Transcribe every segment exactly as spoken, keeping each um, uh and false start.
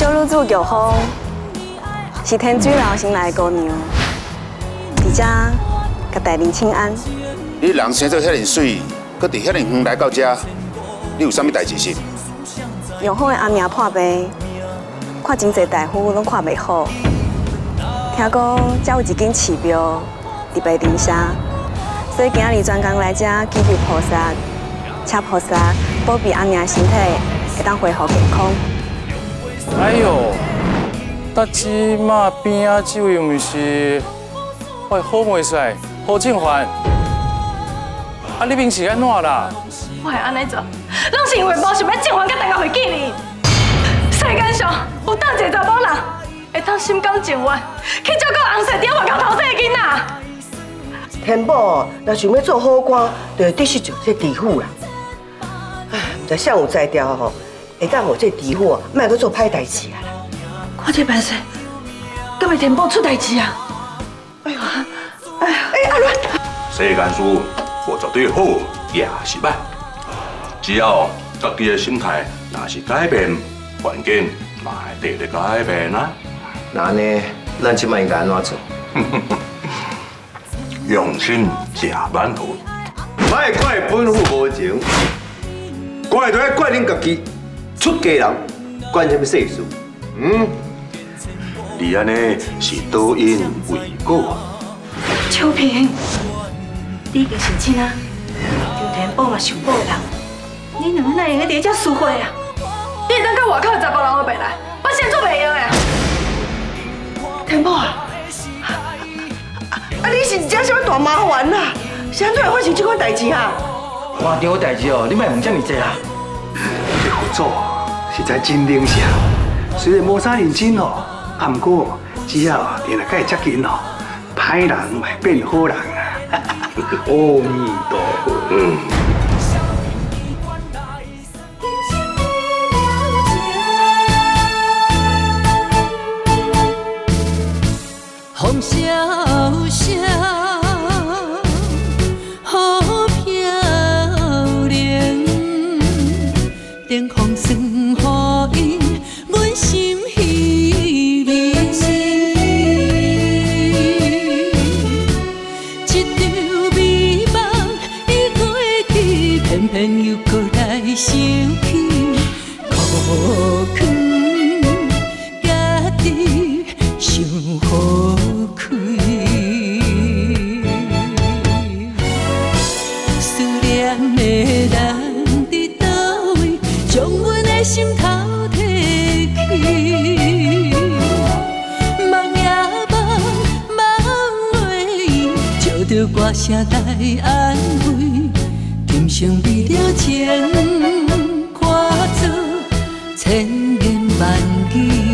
小女子玉芳是天水楼新来的姑娘，伫遮甲大人请安。 你人生做遐尼水，搁伫遐尼远来到遮，你有啥物代志是？ 玉芳的阿命破病，看真侪大夫拢看袂好。听讲遮有一间寺庙伫白丁山，所以今日专工来遮祈求菩萨，请菩萨保庇阿命身体会当恢复健康。 哎呦，搭即马边啊，这位毋是我的好妹婿何庆环？啊，你平时安怎啦？ 我会安尼做，拢是因为无想要静环甲大家会见面。世间上有当一个查某人会当心甘情愿去照顾红色伫外口头生的囡仔。 天宝若想要做好官，就会得失就这地府啦。唉，唔知谁有才调吼，会当互这地府啊，莫搁做歹代志啊啦。 看这办事，敢会天宝出代志啊？哎呦，哎呀，哎阿伦， 世间事无绝对好，也是歹。只要家己的心态若是改变，环境嘛会得咧改变啊。 那呢，咱即摆应该安怎做？ 用心食馒头， 莫怪本府无情，怪就爱怪恁家己出家人，管什么世事？嗯， 你安尼是倒因为果。 秋萍，你个是亲啊，就天宝嘛想报人，你两个哪会喺伫遮疏忽啊？你会当甲外口的查甫人学袂来，我先做袂用的。天宝啊！啊！你是惹什么大麻烦啦？是安怎会发生这款代志啊？ 官场的代志哦，你莫问这么多啦。 这副组实在真冷静，虽然无啥认真哦，啊不过只要定来甲伊接近哦，歹人会变好人啊！阿弥陀佛。嗯。 风萧萧，雨飘零，灯光算予伊，阮心稀微。一场美梦已过去，偏偏又搁来想起，苦劝家己想好。思念的人伫倒位，将阮的心头提起。梦也梦，梦袂伊，借着歌声来安慰。今生为了情，看作千言万语。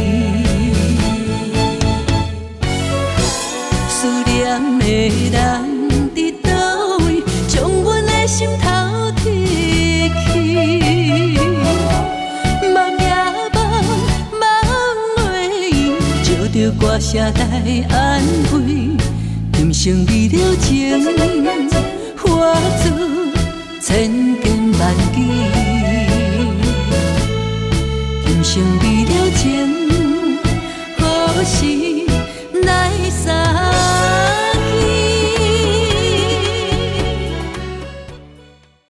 思念的人伫倒位，将阮的心头提起。梦也梦，梦袂伊，借着歌声来安慰。今生为了情，化作千言。